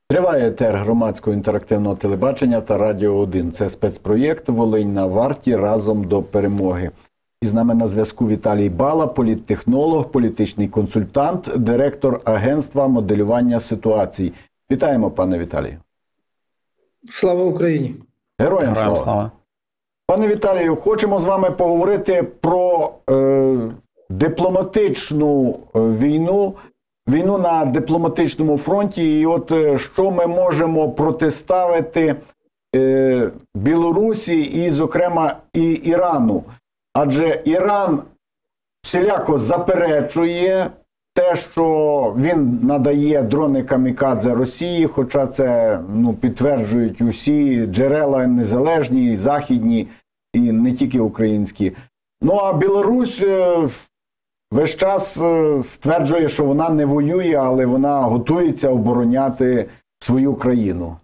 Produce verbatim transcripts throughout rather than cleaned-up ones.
Триває етер громадського інтерактивного телебачення та Радіо один. Це спецпроєкт «Волинь на варті. Разом до перемоги». І з нами на зв'язку Віталій Бала, політтехнолог, політичний консультант, директор агентства моделювання ситуацій. Вітаємо, пане Віталію. Слава Україні! Героям слава! слава. Пане Віталію, хочемо з вами поговорити про е, дипломатичну війну, війну на дипломатичному фронті. І от що ми можемо протиставити е, Білорусі і, зокрема, і Ірану. Адже Іран всіляко заперечує те, що він надає дрони камікадзе Росії, хоча це ну, підтверджують усі джерела незалежні, західні і не тільки українські. Ну а Білорусь весь час стверджує, що вона не воює, але вона готується обороняти свою країну.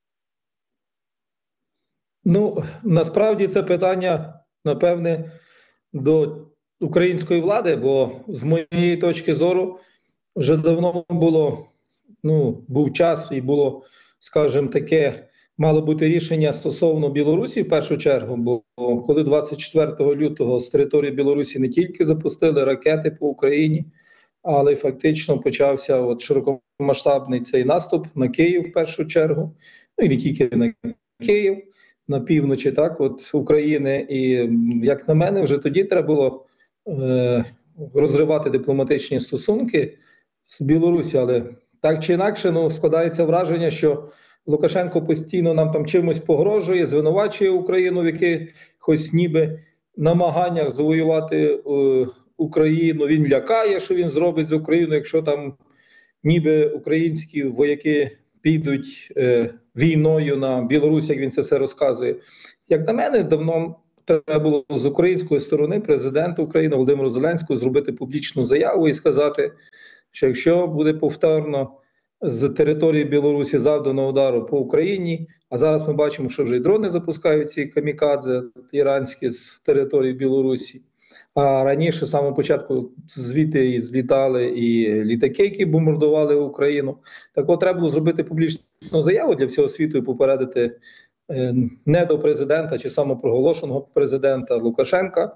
Ну, насправді це питання, напевне, до української влади, бо з моєї точки зору вже давно було, ну, був час і було, скажімо, таке, мало бути рішення стосовно Білорусі в першу чергу, бо коли двадцять четвертого лютого з території Білорусі не тільки запустили ракети по Україні, але фактично почався от широкомасштабний цей наступ на Київ в першу чергу, ну і не тільки на Київ, на півночі, так, от України. І, як на мене, вже тоді треба було е, розривати дипломатичні стосунки з Білорусі, але так чи інакше, ну, складається враження, що Лукашенко постійно нам там чимось погрожує, звинувачує Україну в якихось ніби намаганнях завоювати е, Україну. Він лякає, що він зробить з Україною, якщо там ніби українські вояки підуть е, війною на Білорусь, як він це все розказує. Як на мене, давно треба було з української сторони президента України Володимиру Зеленського зробити публічну заяву і сказати, що якщо буде повторно з території Білорусі завдано удару по Україні, а зараз ми бачимо, що вже й дрони запускають ці камікадзе іранські з території Білорусі, а раніше, з самого початку, звідти і злітали і літаки, які бомбардували Україну. Так от, треба було зробити публічну заяву для всього світу і попередити е, не до президента чи самопроголошеного президента Лукашенка,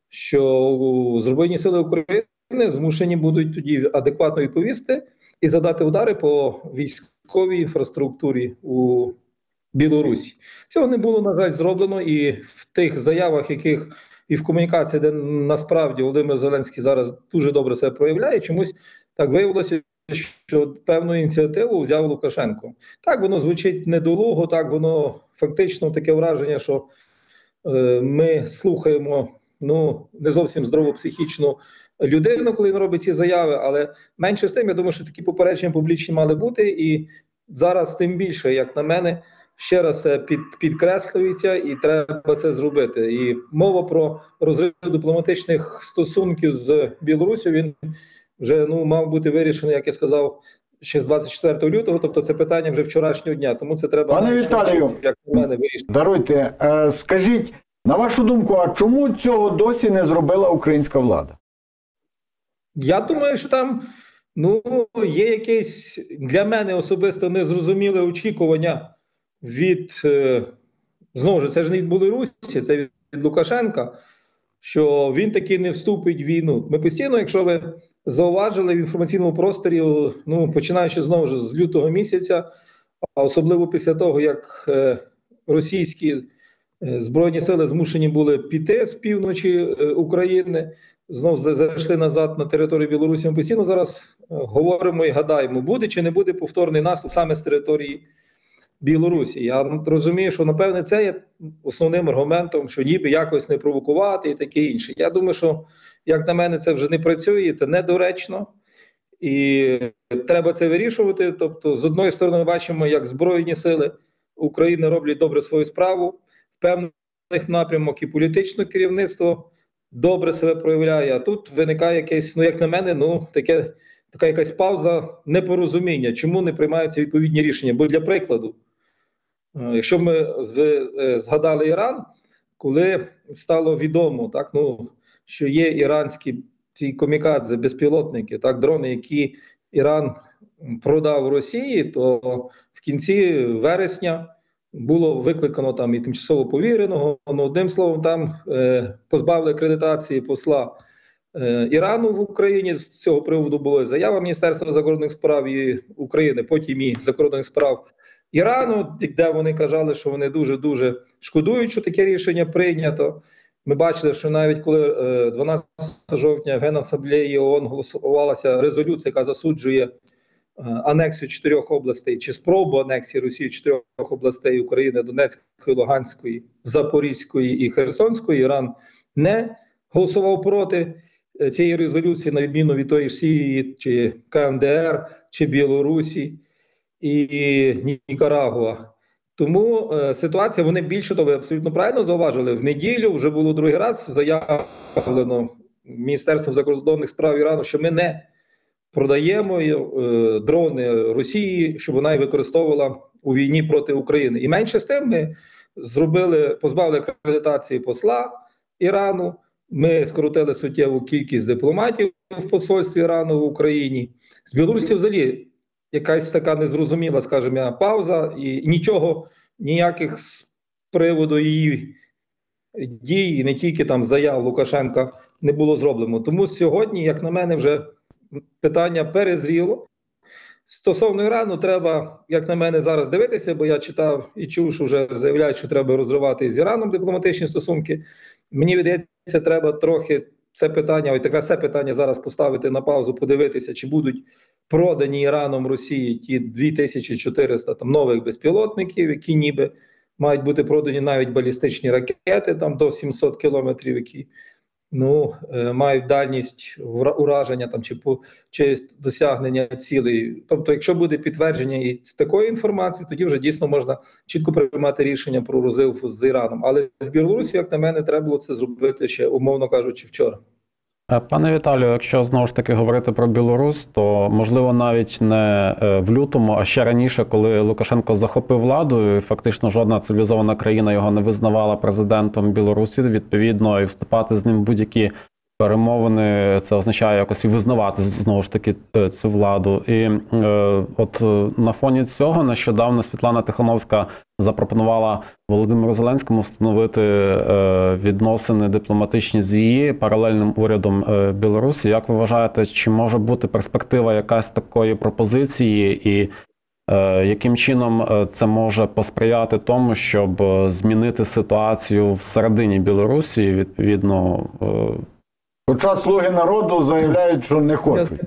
що Збройні сили України змушені будуть тоді адекватно відповісти і задати удари по військовій інфраструктурі у Білорусі. Цього не було, на жаль, зроблено, і в тих заявах, яких і в комунікації, де насправді Володимир Зеленський зараз дуже добре себе проявляє, чомусь так виявилося, що певну ініціативу взяв Лукашенко. Так воно звучить недолуго, так воно фактично таке враження, що е, ми слухаємо ну, не зовсім здорову психічну людину, коли він робить ці заяви, але менше з тим, я думаю, що такі попередження публічні мали бути, і зараз тим більше, як на мене, ще раз це під, підкреслюється і треба це зробити. І мова про розрив дипломатичних стосунків з Білоруссю, він вже ну, мав бути вирішений, як я сказав, ще з двадцять четвертого лютого, тобто це питання вже вчорашнього дня, тому це треба... Пане Віталію, як на мене, вирішити. Даруйте, е, скажіть, на вашу думку, а чому цього досі не зробила українська влада? Я думаю, що там ну, є якесь для мене особисто незрозуміле очікування від, е, знову ж, це ж не від Білорусі, це від Лукашенка, що він таки не вступить в війну. Ми постійно, якщо ви зауважили в інформаційному просторі, ну, починаючи знову ж з лютого місяця, а особливо після того, як е, російські е, збройні сили змушені були піти з півночі е, України, знову зайшли назад на територію Білорусі, ми постійно зараз е, говоримо і гадаємо, буде чи не буде повторний наступ саме з території Білорусі. Я розумію, що, напевне, це є основним аргументом, що ніби якось не провокувати і таке інше. Я думаю, що, як на мене, це вже не працює, це недоречно. І треба це вирішувати. Тобто, з одної сторони, ми бачимо, як Збройні сили України роблять добре свою справу, в певних напрямок і політичне керівництво добре себе проявляє, а тут виникає якесь, ну, як на мене, ну, таке, така якась пауза непорозуміння, чому не приймаються відповідні рішення. Бо, для прикладу, якщо ми згадали Іран, коли стало відомо, так, ну, що є іранські ці камікадзе, безпілотники, так, дрони, які Іран продав Росії, то в кінці вересня було викликано там і тимчасово повіреного. Ну, одним словом, там е, позбавили акредитації посла е, Ірану в Україні. З цього приводу була заява Міністерства закордонних справ і України, потім і закордонних справ Ірану, де вони казали, що вони дуже-дуже шкодують, що таке рішення прийнято. Ми бачили, що навіть коли дванадцятого жовтня в Генасамблеї ООН голосувалася резолюція, яка засуджує анексію чотирьох областей чи спробу анексії Росії чотирьох областей України: Донецької, Луганської, Запорізької і Херсонської, Іран не голосував проти цієї резолюції, на відміну від тої ж Сирії, чи КНДР, чи Білорусі і Нікарагуа. Тому е, ситуація, вони більше того, ви абсолютно правильно зауважили, в неділю вже було другий раз заявлено Міністерством закордонних справ Ірану, що ми не продаємо е, дрони Росії, щоб вона їх використовувала у війні проти України. І менше з тим ми зробили, позбавили акредитації посла Ірану, ми скоротили суттєву кількість дипломатів в посольстві Ірану в Україні. З Білорусі взагалі якась така незрозуміла, скажімо, пауза, і нічого, ніяких з приводу її дій, і не тільки там заяв Лукашенка, не було зроблено. Тому сьогодні, як на мене, вже питання перезріло. Стосовно Ірану, треба, як на мене, зараз дивитися, бо я читав і чув, що вже заявляють, що треба розривати з Іраном дипломатичні стосунки. Мені видається, треба трохи це питання, ось таке це питання зараз поставити на паузу, подивитися, чи будуть продані Іраном Росії ті дві тисячі чотириста там нових безпілотників, які ніби мають бути продані, навіть балістичні ракети там до сімсот кілометрів, які ну, е, мають дальність ураження там чи, по, чи досягнення цілей. Тобто, якщо буде підтвердження і з такої інформації, тоді вже дійсно можна чітко приймати рішення про розрив з Іраном. Але з Білорусі, як на мене, треба було це зробити ще, умовно кажучи, вчора. Пане Віталію, якщо знову ж таки говорити про Білорусь, то можливо навіть не в лютому, а ще раніше, коли Лукашенко захопив владу, і фактично жодна цивілізована країна його не визнавала президентом Білорусі, відповідно, і вступати з ним в будь-які перемовини, це означає якось і визнавати знову ж таки цю владу. І е, от на фоні цього нещодавно Світлана Тихановська запропонувала Володимиру Зеленському встановити е, відносини дипломатичні з її паралельним урядом е, Білорусі. Як ви вважаєте, чи може бути перспектива якась такої пропозиції, і е, яким чином це може посприяти тому, щоб змінити ситуацію всередині Білорусі, відповідно? Е, Хоча «Слуги народу» заявляють, що не хочуть.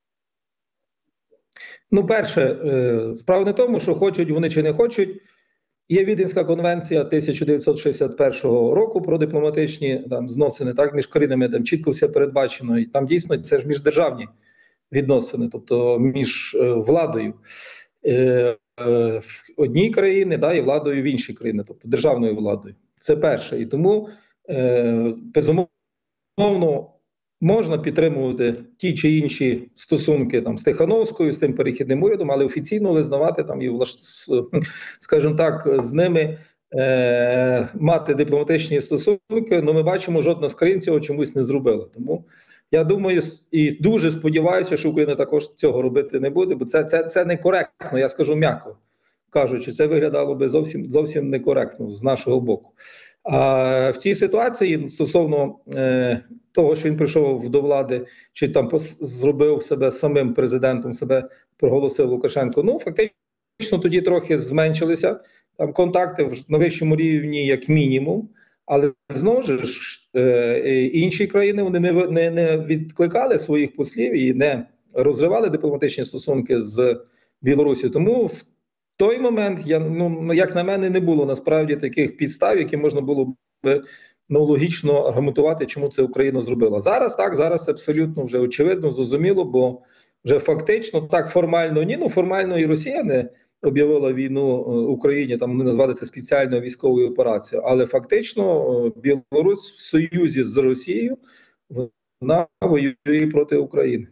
Ну, перше, справа не в тому, що хочуть вони чи не хочуть. Є Віденська конвенція тисяча дев'ятсот шістдесят першого року про дипломатичні там зносини, так, між країнами, там чітко все передбачено. І там дійсно це ж міждержавні відносини, тобто між е, владою е, е, в одній країні, да, і владою в іншій країні, тобто державною владою. Це перше. І тому, е, безумовно, можна підтримувати ті чи інші стосунки там з Тихановською, з тим перехідним урядом, але офіційно визнавати там і, скажімо так, з ними е, мати дипломатичні стосунки, ну ми бачимо, жодна з країн цього чомусь не зробила. Тому я думаю і дуже сподіваюся, що Україна також цього робити не буде, бо це, це, це некоректно, я скажу м'яко кажучи, це виглядало би зовсім, зовсім некоректно з нашого боку. А в цій ситуації стосовно е, того, що він прийшов до влади, чи там пос, зробив себе самим президентом, себе проголосив Лукашенко, ну фактично тоді трохи зменшилися там контакти на вищому рівні, як мінімум, але знову ж е, інші країни вони не, не, не відкликали своїх послів і не розривали дипломатичні стосунки з Білорусі. Тому в той момент, я, ну, як на мене, не було насправді таких підстав, які можна було б ну, логічно аргументувати, чому це Україна зробила. Зараз так, зараз абсолютно вже очевидно, зрозуміло, бо вже фактично, так формально ні, ну формально і Росія не об'явила війну Україні, там вони назвали це спеціальною військовою операцією, але фактично Білорусь в союзі з Росією, вона воює проти України.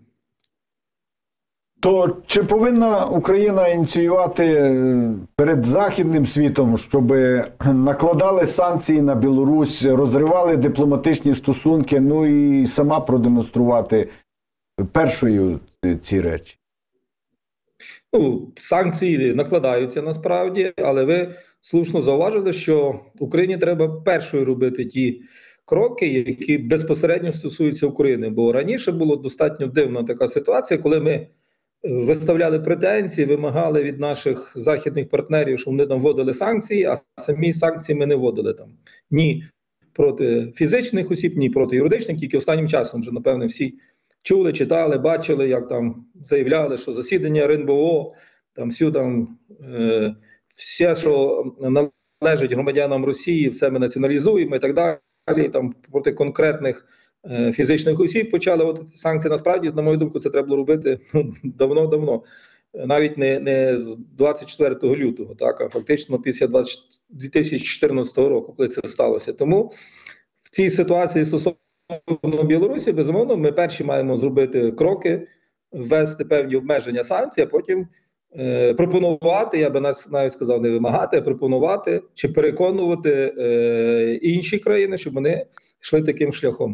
То чи повинна Україна ініціювати перед Західним світом, щоб накладали санкції на Білорусь, розривали дипломатичні стосунки, ну і сама продемонструвати першою ці речі? Ну, санкції накладаються насправді, але ви слушно зауважили, що Україні треба першою робити ті кроки, які безпосередньо стосуються України. Бо раніше було достатньо дивна така ситуація, коли ми виставляли претензії, вимагали від наших західних партнерів, щоб вони там вводили санкції, а самі санкції ми не вводили там. Ні проти фізичних осіб, ні проти юридичних, тільки останнім часом вже, напевне, всі чули, читали, бачили, як там заявляли, що засідання РНБО, там всю там е, все, що належить громадянам Росії, все ми націоналізуємо і так далі. Там проти конкретних е, фізичних осіб почали от санкції. Насправді, на мою думку, це треба було робити ну, давно-давно. Навіть не, не з двадцять четвертого лютого, так, а фактично після дві тисячі чотирнадцятого року, коли це сталося. Тому в цій ситуації стосовно Білорусі, безумовно, ми перші маємо зробити кроки, ввести певні обмеження санкцій, а потім е, пропонувати, я би навіть сказав, не вимагати, а пропонувати чи переконувати е, інші країни, щоб вони йшли таким шляхом.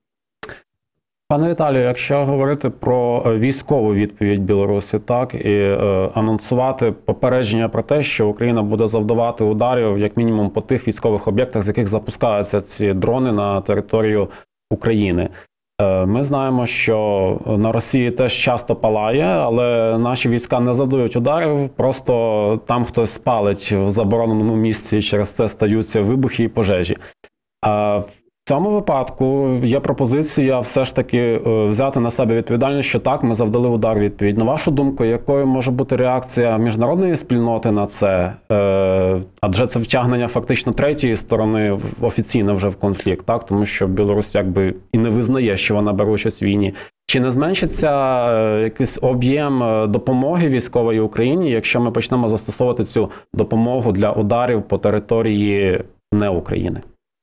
Пане Віталію, якщо говорити про військову відповідь Білорусі, так, і е, анонсувати попередження про те, що Україна буде завдавати ударів, як мінімум, по тих військових об'єктах, з яких запускаються ці дрони на територію України. Е, ми знаємо, що на Росії теж часто палає, але наші війська не завдають ударів, просто там хтось спалить в забороненому місці, і через це стаються вибухи і пожежі. Е, В цьому випадку є пропозиція все ж таки взяти на себе відповідальність, що так, ми завдали удар відповідь. На вашу думку, якою може бути реакція міжнародної спільноти на це? Адже це втягнення фактично третьої сторони офіційно вже в конфлікт, так? Тому що Білорусь якби і не визнає, що вона бере участь в війні. Чи не зменшиться якийсь об'єм допомоги військової Україні, якщо ми почнемо застосовувати цю допомогу для ударів по території не України?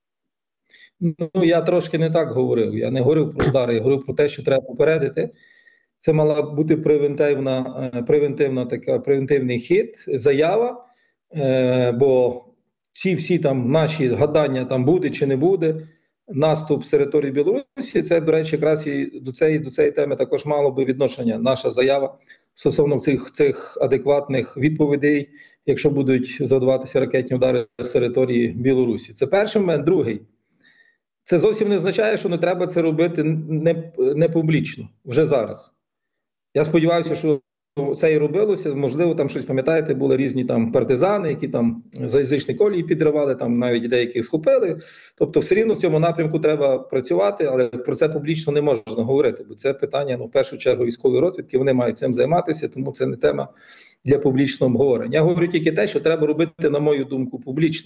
Ну, я трошки не так говорив. Я не говорив про удари, я говорив про те, що треба попередити. Це мала бути превентивна, превентивна така, превентивний хід, заява, е, бо ці всі там наші гадання, там буде чи не буде, наступ з території Білорусі, це, до речі, якраз і до цієї, до цієї теми також мало би відношення, наша заява стосовно цих, цих адекватних відповідей, якщо будуть завдаватися ракетні удари з території Білорусі. Це перший момент. Другий. Це зовсім не означає, що не треба це робити не, не публічно, вже зараз. Я сподіваюся, що це і робилося. Можливо, там щось, пам'ятаєте, були різні там партизани, які там залізничні колії підривали, там навіть деяких схопили. Тобто все рівно в цьому напрямку треба працювати, але про це публічно не можна говорити, бо це питання, ну, в першу чергу, військової розвідки, вони мають цим займатися, тому це не тема для публічного обговорення. Я говорю тільки те, що треба робити, на мою думку, публічно.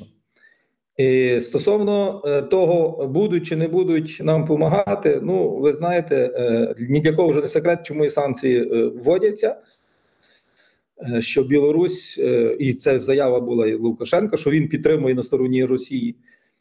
І стосовно того, будуть чи не будуть нам допомагати, ну, ви знаєте, ні для кого вже не секрет, чому і санкції вводяться, що Білорусь, і це заява була і Лукашенка, що він підтримує на стороні Росії,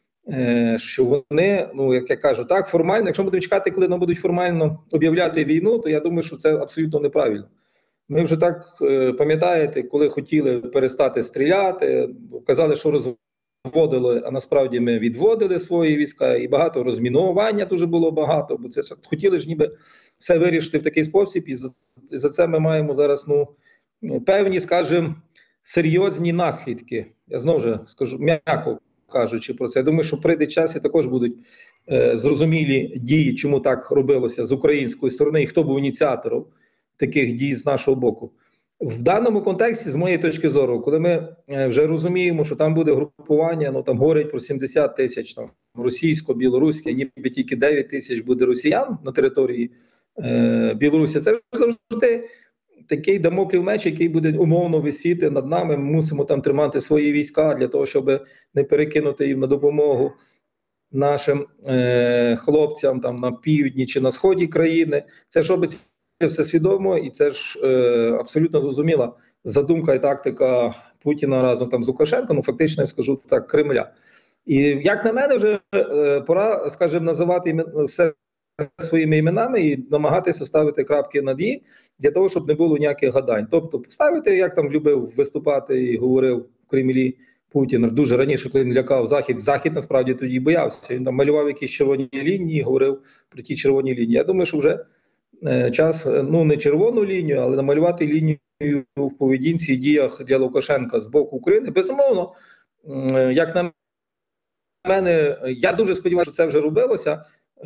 що вони, ну, як я кажу, так, формально, якщо будемо чекати, коли нам будуть формально об'являти війну, то я думаю, що це абсолютно неправильно. Ми вже так, пам'ятаєте, коли хотіли перестати стріляти, казали, що розвиваємо, вводили, а насправді ми відводили свої війська, і багато розмінування дуже було багато, бо це хотіли ж ніби все вирішити в такий спосіб, і за, за це ми маємо зараз, ну, певні, скажімо, серйозні наслідки. Я знову ж скажу, м'яко кажучи про це. Я думаю, що прийде час і також будуть е, зрозумілі дії, чому так робилося з української сторони, і хто був ініціатором таких дій з нашого боку. В даному контексті, з моєї точки зору, коли ми вже розуміємо, що там буде групування, ну там говорять про сімдесят тисяч там російсько-білоруське, ніби тільки дев'ять тисяч буде росіян на території е, Білорусі, це завжди такий дамоклів меч, який буде умовно висіти над нами. Ми мусимо там тримати свої війська для того, щоб не перекинути їм на допомогу нашим е, хлопцям там на півдні чи на сході країни. Це ж робиться все свідомо, і це ж е, абсолютно зрозуміла задумка і тактика Путіна разом там з Лукашенком, ну фактично, я скажу так, Кремля. І як на мене, вже е, пора, скажімо, називати імен, все своїми іменами і намагатися ставити крапки над «і», для того, щоб не було ніяких гадань. Тобто поставити, як там любив виступати і говорив в Кремлі Путін, дуже раніше, коли він лякав Захід, Захід насправді тоді боявся. Він там малював якісь червоні лінії, говорив про ті червоні лінії. Я думаю, що вже час, ну не червону лінію, але намалювати лінію в поведінці і діях для Лукашенка з боку України. Безумовно, як на мене, я дуже сподіваюся, що це вже робилося.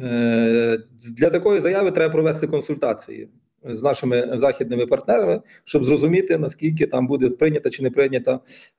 Для такої заяви треба провести консультації з нашими західними партнерами, щоб зрозуміти, наскільки там буде прийнята чи не прийнята,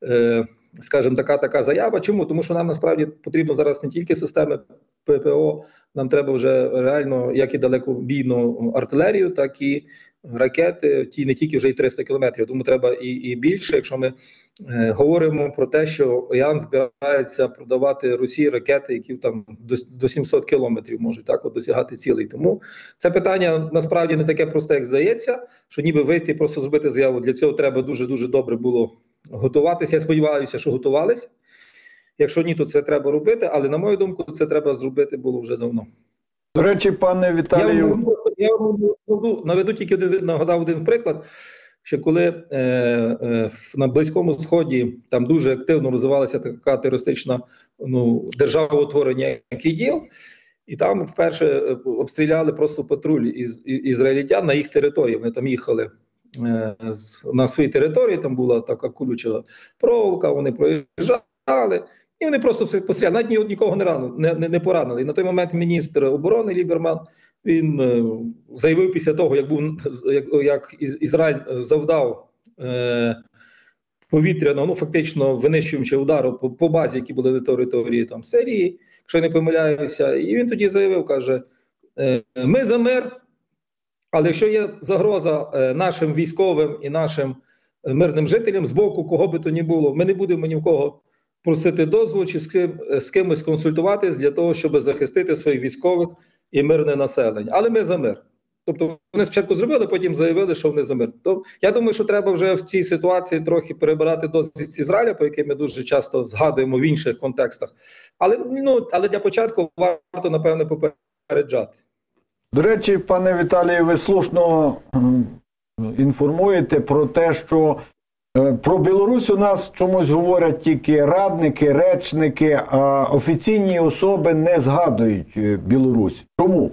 скажімо, така така заява. Чому? Тому що нам насправді потрібно зараз не тільки системи ППО, нам треба вже реально як і далекобійну артилерію, так і ракети, ті не тільки вже й триста кілометрів, тому треба і, і більше. Якщо ми е, говоримо про те, що Іран збирається продавати Росії ракети, які там до, до сімсот кілометрів можуть так от досягати цілей. Тому це питання насправді не таке просте, як здається, що ніби вийти і просто зробити заяву. Для цього треба дуже-дуже добре було готуватися. Я сподіваюся, що готувалися. Якщо ні, то це треба робити, але на мою думку, це треба зробити було вже давно. До речі, пане Віталію... Я, я вам наведу, наведу тільки один, нагадав один приклад, що коли е, е, на Близькому Сході там дуже активно розвивалася така терористична ну, державоутворення, як ІДІЛ, і там вперше обстріляли просто патруль із, із ізраїльтян на їх території. Вони там їхали е, з, на своїй території, там була така колюча проволока, вони проїжджали. І вони просто все постріляли, навіть нікого не ранили, не, не, не поранили. І на той момент міністр оборони Ліберман, він е, заявив після того, як був як, як Ізраїль завдав е, повітряного, ну фактично винищуючи удару по, по базі, які були на території там Сирії, якщо я не помиляюся, і він тоді заявив, каже, е, ми за мир, але якщо є загроза е, нашим військовим і нашим мирним жителям з боку кого би то ні було, ми не будемо ні в кого просити дозволу чи з, ким, з кимось консультуватись для того, щоб захистити своїх військових і мирне населення. Але ми за мир. Тобто вони спочатку зробили, потім заявили, що вони за мир. То я думаю, що треба вже в цій ситуації трохи перебирати досвід з Ізраїля, по яким ми дуже часто згадуємо в інших контекстах. Але, ну, але для початку варто, напевне, попереджати. До речі, пане Віталію, ви слушно інформуєте про те, що про Білорусь у нас чомусь говорять тільки радники, речники, а офіційні особи не згадують Білорусь. Чому?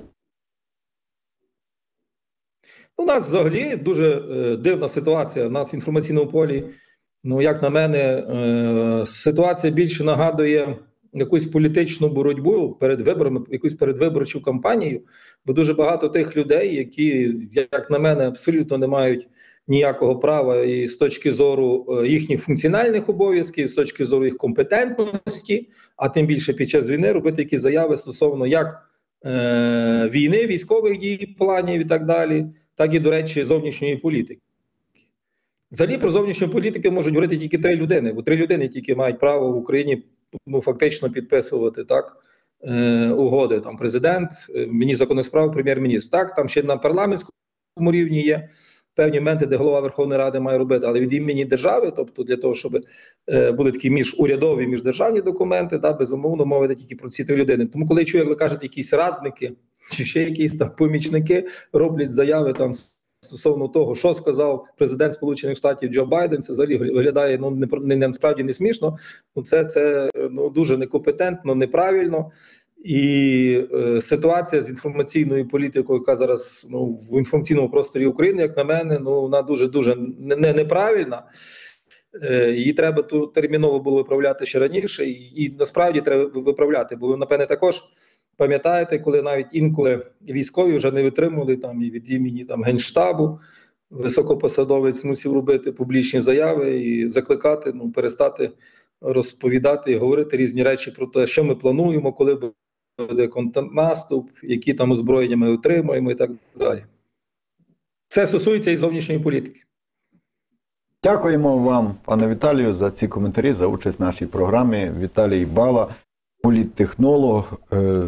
У нас взагалі дуже е, дивна ситуація. У нас в інформаційному полі, ну, як на мене, е, ситуація більше нагадує якусь політичну боротьбу перед виборами, якусь передвиборчу кампанію, бо дуже багато тих людей, які, як на мене, абсолютно не мають ніякого права і з точки зору їхніх функціональних обов'язків, з точки зору їх компетентності, а тим більше під час війни робити якісь заяви стосовно як е, війни, військових дій, планів і так далі, так і, до речі, зовнішньої політики. Взагалі про зовнішню політику можуть говорити тільки три людини, бо три людини тільки мають право в Україні ну, фактично підписувати так, е, угоди. Там президент, міністр законних справ, прем'єр-міністр. Так, там ще на парламентському рівні є певні моменти, де голова Верховної Ради має робити, але від імені держави, тобто для того, щоб е, були такі міжурядові, міждержавні документи, да, безумовно, мова йде тільки про ці три людини. Тому коли я чую, як ви кажете, якісь радники, чи ще якісь там помічники роблять заяви там стосовно того, що сказав президент Сполучених Штатів Джо Байден, це взагалі виглядає ну, не, не, не, насправді не смішно, ну, це, це ну, дуже некомпетентно, неправильно. І е, ситуація з інформаційною політикою, яка зараз ну, в інформаційному просторі України, як на мене, ну, вона дуже-дуже не, не, неправильна. Е, її треба тут терміново було виправляти ще раніше, і, і насправді треба виправляти, бо ви, напевне, також пам'ятаєте, коли навіть інколи військові вже не витримували там, і від імені там, Генштабу, високопосадовець мусив робити публічні заяви і закликати, ну, перестати розповідати і говорити різні речі про те, що ми плануємо, коли буде контрнаступ, які там озброєння ми отримаємо і так далі. Це стосується і зовнішньої політики. Дякуємо вам, пане Віталію, за ці коментарі, за участь в нашій програмі. Віталій Бала, політтехнолог, е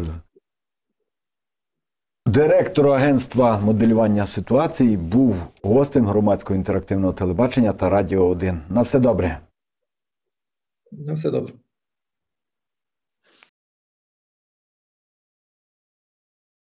директор агентства моделювання ситуацій, був гостем громадського інтерактивного телебачення та Радіо один. На все добре. На все добре.